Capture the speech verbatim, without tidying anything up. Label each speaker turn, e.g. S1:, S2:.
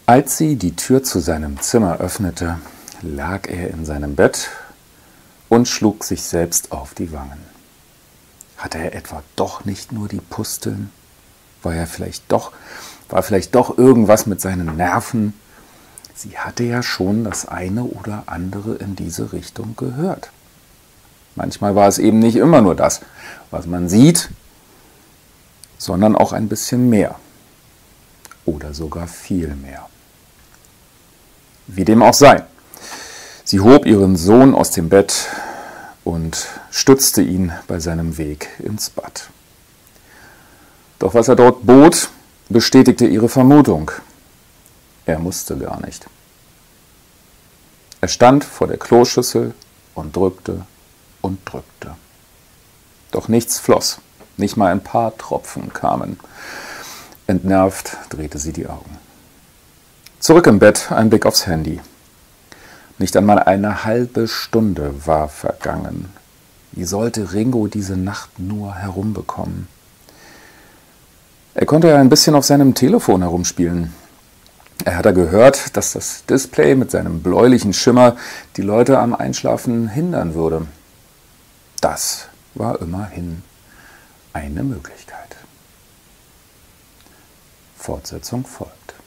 S1: Als sie die Tür zu seinem Zimmer öffnete, lag er in seinem Bett und schlug sich selbst auf die Wangen. Hatte er etwa doch nicht nur die Pusteln? War er vielleicht doch, war vielleicht doch irgendwas mit seinen Nerven? Sie hatte ja schon das eine oder andere in diese Richtung gehört. Manchmal war es eben nicht immer nur das, was man sieht, sondern auch ein bisschen mehr oder sogar viel mehr. Wie dem auch sei, sie hob ihren Sohn aus dem Bett und stützte ihn bei seinem Weg ins Bad. Doch was er dort bot, bestätigte ihre Vermutung. Er musste gar nicht. Er stand vor der Kloschüssel und drückte und drückte. Doch nichts floss, nicht mal ein paar Tropfen kamen. Entnervt drehte sie die Augen. Zurück im Bett, ein Blick aufs Handy. Nicht einmal eine halbe Stunde war vergangen. Wie sollte Ringo diese Nacht nur herumbekommen? Er konnte ja ein bisschen auf seinem Telefon herumspielen. Er hatte gehört, dass das Display mit seinem bläulichen Schimmer die Leute am Einschlafen hindern würde. Das war immerhin eine Möglichkeit. Fortsetzung folgt.